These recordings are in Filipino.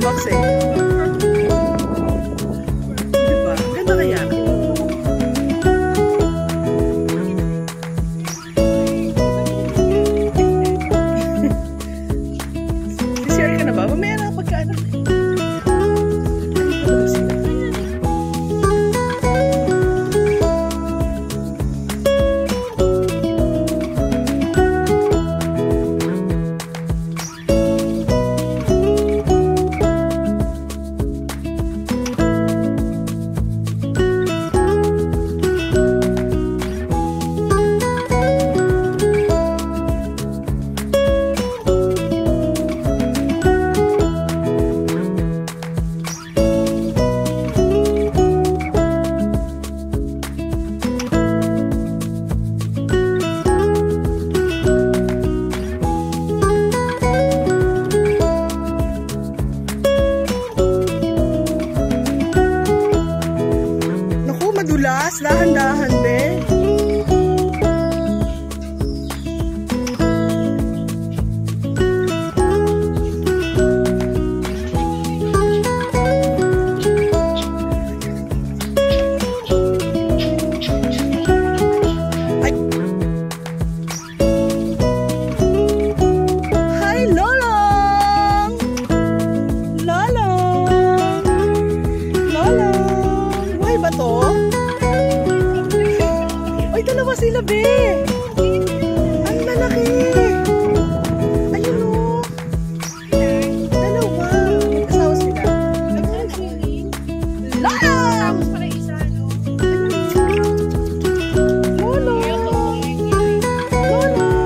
box eh. Diba? Ganda kaya? Share ka na ba? Mamaya na pagkaan. Madulas, dahan-dahan, be. Hi, Lolong! Lolong! Lolong! Buhay ba to? Ay, dalawa sila, be. Ang malaki. Ayun o. Dalawa. Mag-asawa sila. Lang! Lola. Lola.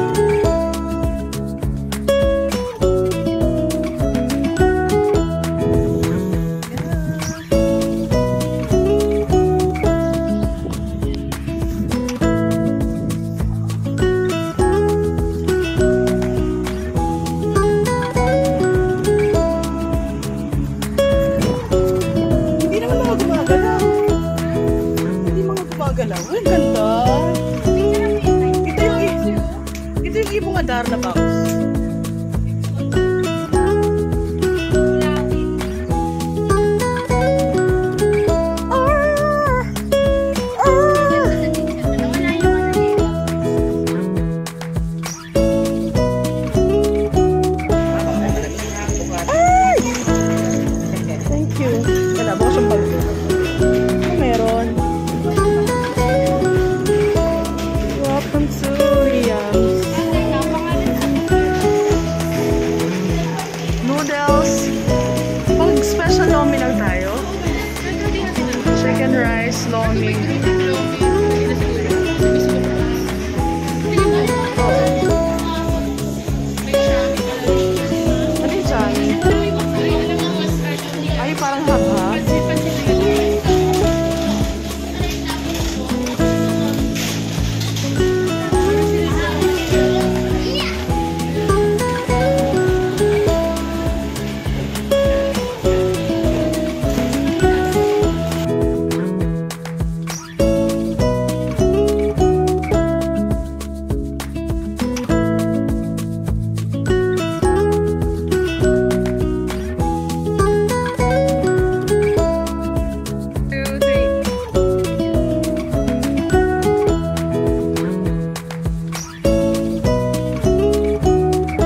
Galaw. Uy, ganda. Ito yung ibong adar na box. Thank you. Wala, baka siyang bago. Meron. Noodles. Pag special lomi lang tayo. Chicken rice, lomi. Ano yung chami? Ay, parang haba.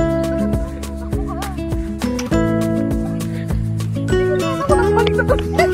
Balik na to.